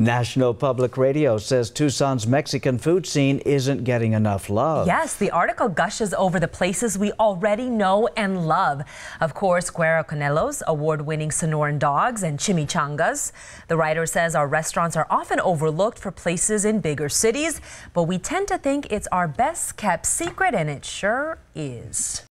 National Public Radio says Tucson's Mexican food scene isn't getting enough love. Yes, the article gushes over the places we already know and love. Of course, Guerra Canelo's award-winning Sonoran dogs and chimichangas. The writer says our restaurants are often overlooked for places in bigger cities, but we tend to think it's our best kept secret, and it sure is.